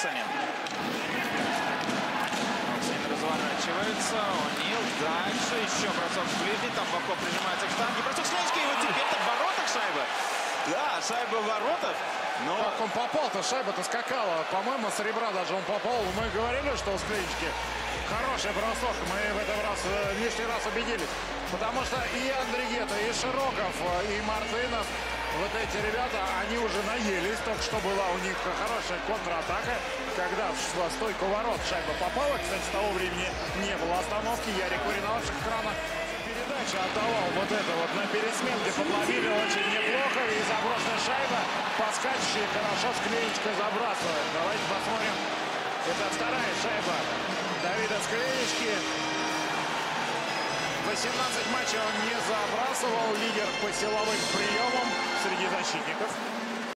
Оксанин. Оксанин разворачивается. О'Нил дальше. Еще бросок в ближний. Там Бако прижимается к штанге. Бросок с клинички. И вот теперь-то в воротах шайба. Да, шайба в воротах. Но... Как он попал-то, шайба-то скакала. По-моему, с ребра даже он попал. Мы говорили, что у Склинички хороший бросок. Мы в этом раз лишний раз убедились. Потому что и Андригета, и Широков, и Мартынов, вот эти ребята, они уже наелись. Только что была у них хорошая контратака, когда в стойку ворот шайба попала. Кстати, с того времени не было остановки. Ярик Куринов с экрана передачу отдавал вот это вот на пересменке. Подловили очень неплохо. И забросная шайба. Поскачущая хорошо Склиничка забрасывает. Давайте посмотрим. Это вторая шайба Давида Склинички. 18 матчей он не забрасывал. Лидер по силовым приемам среди защитников.